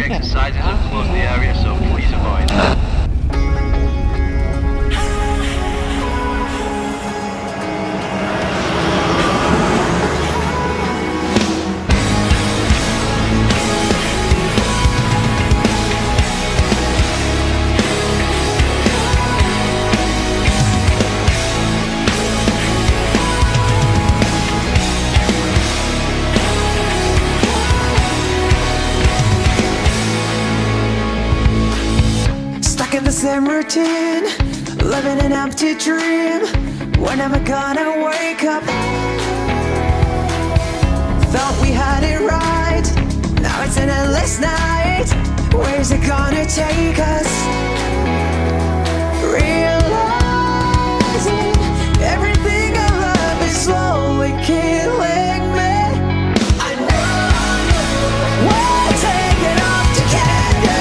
exercises have closed the area, so please avoid. In the same routine, living an empty dream. When am I gonna wake up? Thought we had it right, now it's an endless night. Where's it gonna take us? Realizing everything I love is slowly killing me. I know we're taking off together.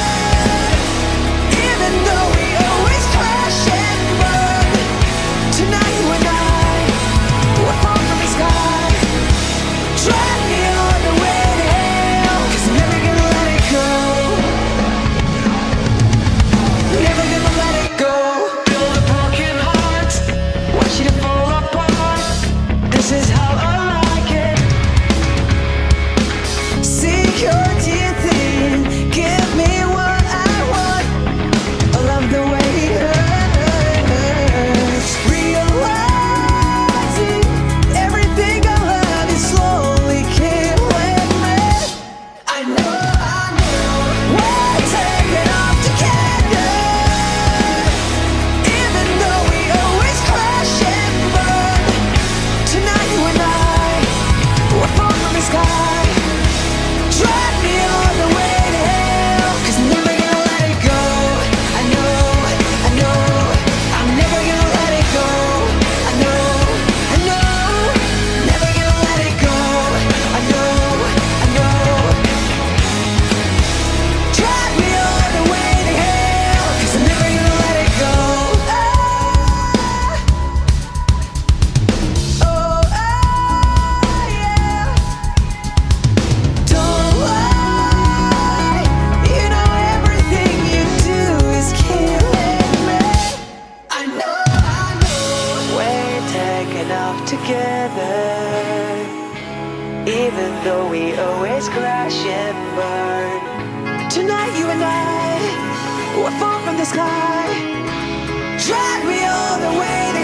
Even though we always crash and burn. Tonight you and I will fall from the sky. Drag me all the way to